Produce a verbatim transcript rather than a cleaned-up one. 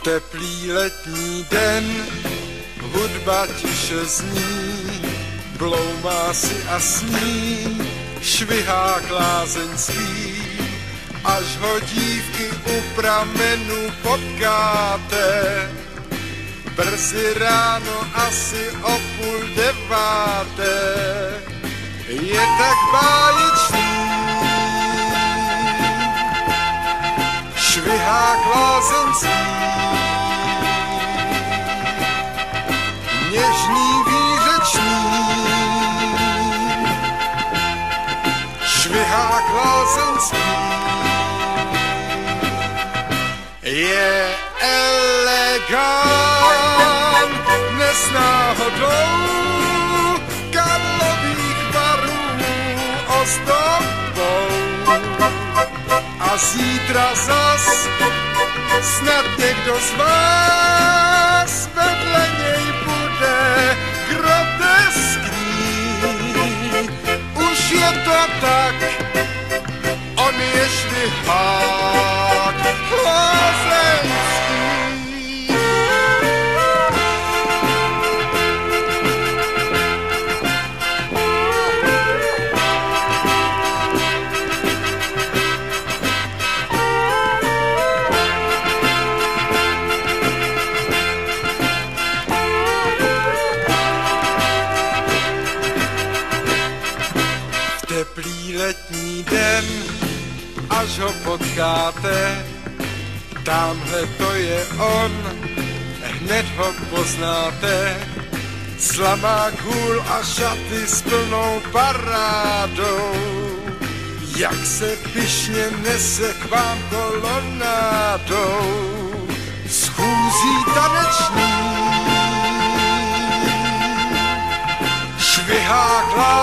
Teplý letní den, hudba tiše zní, bloumá si a sní, švihá klázeňský, až ho dívky u pramenu potkáte. Brzy ráno asi o půl deváté, je tak báječný, švihá klázeňský, něžný výřečný, švihá klázeňský, je elegant, dnes náhodou Karlových Varů ozdobou. A zítra zas snad někdo z vás vedle něj bude groteskní. Už je to tak, on je švihák klázeňský. Teplý letní den, až ho potkáte, tamhle to je on, hned ho poznáte. Slamák, hůl a šaty s plnou parádou, jak se pyšně nese k vám kolonádou, schůzí taneční, švihá klávesní,